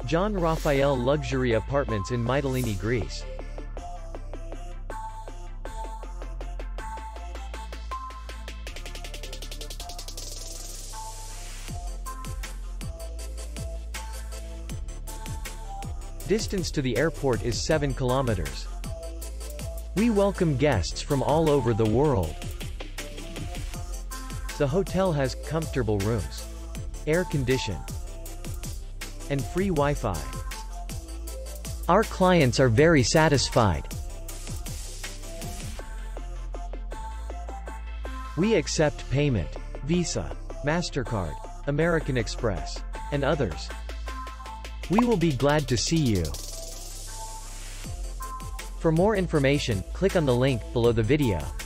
John Raphael Luxury Apartments in Mytilini, Greece. Distance to the airport is 7 kilometers. We welcome guests from all over the world. The hotel has comfortable rooms, air condition, and free Wi-Fi. Our clients are very satisfied. We accept payment, Visa, MasterCard, American Express, and others. We will be glad to see you. For more information, click on the link below the video.